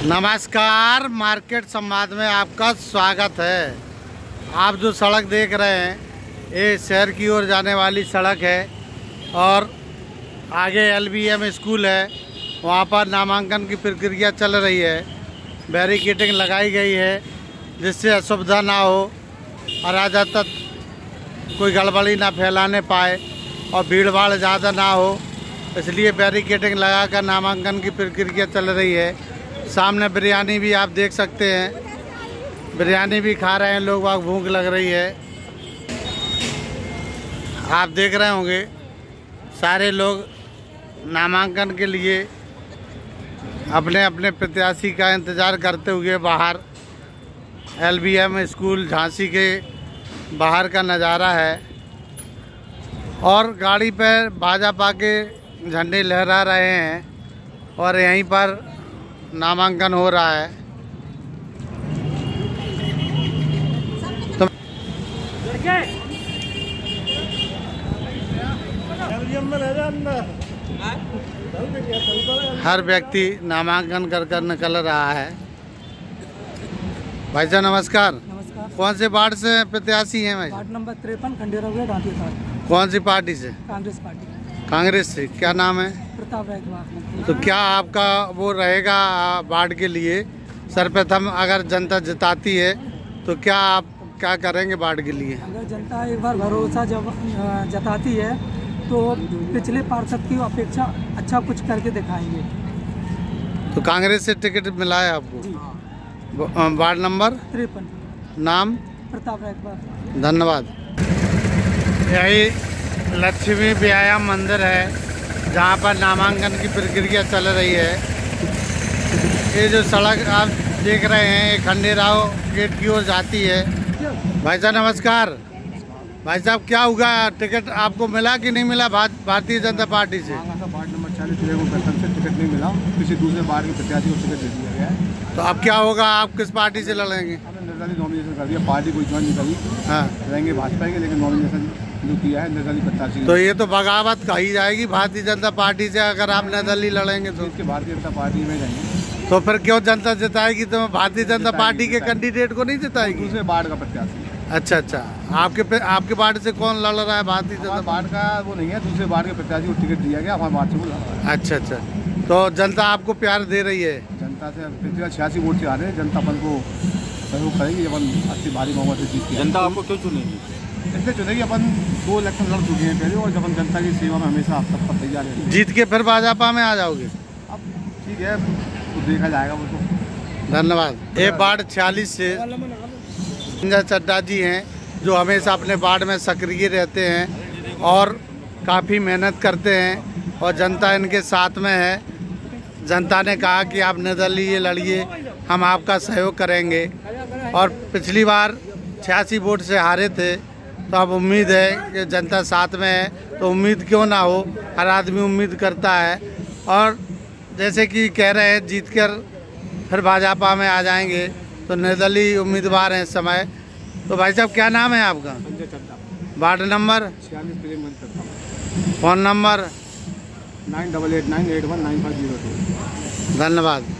नमस्कार, मार्केट संवाद में आपका स्वागत है। आप जो सड़क देख रहे हैं ये शहर की ओर जाने वाली सड़क है और आगे LBM स्कूल है, वहाँ पर नामांकन की प्रक्रिया चल रही है। बैरिकेडिंग लगाई गई है जिससे असुविधा ना हो, अराजकता कोई गड़बड़ी ना फैलाने पाए और भीड़ भाड़ ज़्यादा ना हो, इसलिए बैरिकेडिंग लगाकर नामांकन की प्रक्रिया चल रही है। सामने बिरयानी भी आप देख सकते हैं, बिरयानी भी खा रहे हैं लोग, वहाँ भूख लग रही है। आप देख रहे होंगे सारे लोग नामांकन के लिए अपने अपने प्रत्याशी का इंतज़ार करते हुए बाहर LBM स्कूल झांसी के बाहर का नज़ारा है और गाड़ी पर भाजपा के झंडे लहरा रहे हैं और यहीं पर नामांकन हो रहा है। तो हर व्यक्ति नामांकन कर निकल रहा है। भाई साहब नमस्कार। नमस्कार। कौन से वार्ड से प्रत्याशी हैं भाई? Ward number 53 Khanderao Dantiya. कौन सी पार्टी से? कांग्रेस पार्टी। कांग्रेस से। क्या नाम है? प्रताप रायतवार। तो क्या आपका वो रहेगा वार्ड के लिए? सर्वप्रथम अगर जनता जिताती है तो क्या आप क्या करेंगे वार्ड के लिए? अगर जनता एक बार भरोसा जब जताती है तो पिछले पार्षद की अपेक्षा अच्छा कुछ करके दिखाएंगे। तो कांग्रेस से टिकट मिला है आपको? जी। Ward number 53। नाम? प्रताप रायतवार। धन्यवाद। यही लक्ष्मी व्यायाम मंदिर है जहाँ पर नामांकन की प्रक्रिया चल रही है। ये जो सड़क आप देख रहे हैं ये खंडेराव गेट की ओर जाती है। भाई साहब नमस्कार। भाई साहब क्या हुआ, टिकट आपको मिला कि नहीं मिला भारतीय जनता पार्टी से? वार्ड नंबर 40 से टिकट नहीं मिला, किसी दूसरे वार्ड के प्रत्याशी को टिकट दे दिया गया है। तो अब क्या होगा, आप किस पार्टी से लड़ेंगे? हमने निर्दलीय नॉमिनेशन कर दिया, पार्टी कोई ज्वाइन नहीं करी। हाँ, रहेंगे भाजपा के, लेकिन नॉमिनेशन जो किया है निर्दलीय प्रत्याशी। तो ये तो बगावत कही जाएगी भारतीय जनता पार्टी से अगर आप निर्दलीय लड़ेंगे तो। इसके भारतीय जनता पार्टी में जाएंगे। तो फिर क्यों जनता जिताएगी? तो भारतीय जनता पार्टी के कैंडिडेट को नहीं जिताएगी? दूसरे वार्ड का प्रत्याशी। अच्छा, आपके पार्टी से कौन लड़ रहा है? भारतीय जनता वार्ड का वो नहीं है, दूसरे वार्ड के प्रत्याशी को टिकट दिया गया, हमारे वार्ड से बोला। अच्छा, तो जनता आपको प्यार दे रही है? जनता से 86 वोट से आ रहे हैं, जनता अपन को सहयोग करेगी जब अपन अच्छी भारी बहुमत से जीत के। जनता आपको क्यों चुनेगी? इसलिए चुनेगी, अपन 2 इलेक्शन लड़ चुके हैं पहले और जब अपन जनता की सेवा में हमेशा तत्पर तैयार है। जीत के फिर भाजपा में आ जाओगे? अब ठीक है, तो देखा जाएगा वो तो। धन्यवाद। ये वार्ड 46 से संजय चड्डा जी हैं जो हमेशा अपने वार्ड में सक्रिय रहते हैं और काफ़ी मेहनत करते हैं और जनता इनके साथ में है। जनता ने कहा कि आप निर्दलीय लड़िए, हम आपका सहयोग करेंगे और पिछली बार 86 वोट से हारे थे, तो अब उम्मीद है कि जनता साथ में है, तो उम्मीद क्यों ना हो, हर आदमी उम्मीद करता है। और जैसे कि कह रहे हैं जीत कर फिर भाजपा में आ जाएंगे, तो निर्दलीय उम्मीदवार हैं इस समय। तो भाई साहब क्या नाम है आपका? Sanjay Chadda. Ward number? 46। Phone number? 9889819502। धन्यवाद।